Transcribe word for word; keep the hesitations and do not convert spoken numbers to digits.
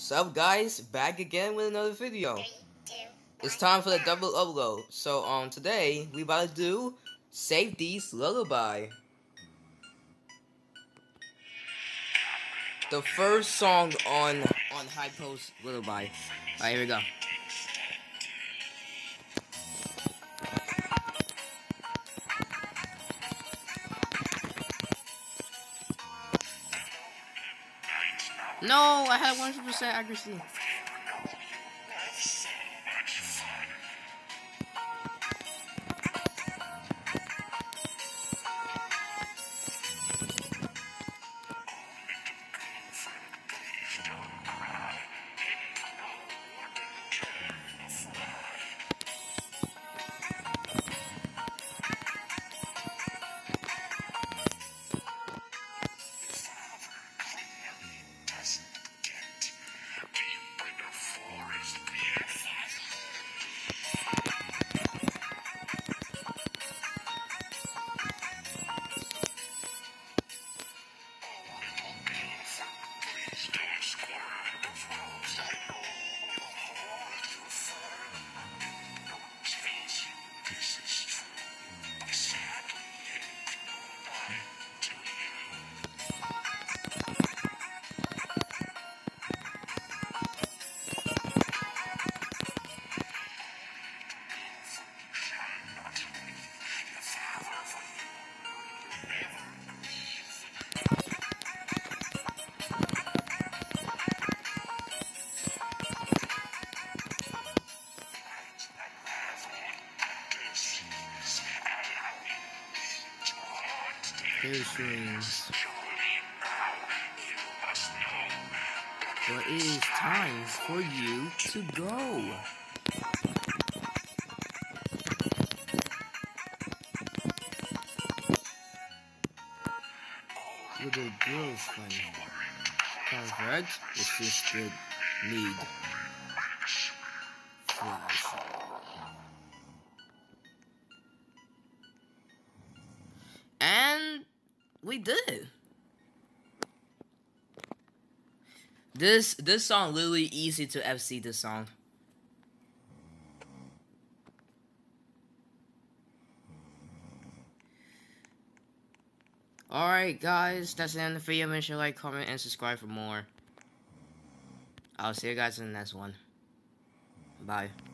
Sup guys, back again with another video. It's time for the double upload. So um today we about to do Save These Lullaby. The first song on on High Post Lullaby. Alright, here we go. No, I had one hundred percent accuracy. Dreams. But it is time for you to go. With a girlfriend. Correct? It's just the need. Flash. And we did. This this song literally easy to F C this song. Alright guys, that's the end of the video. Make sure to like, comment, and subscribe for more. I'll see you guys in the next one. Bye.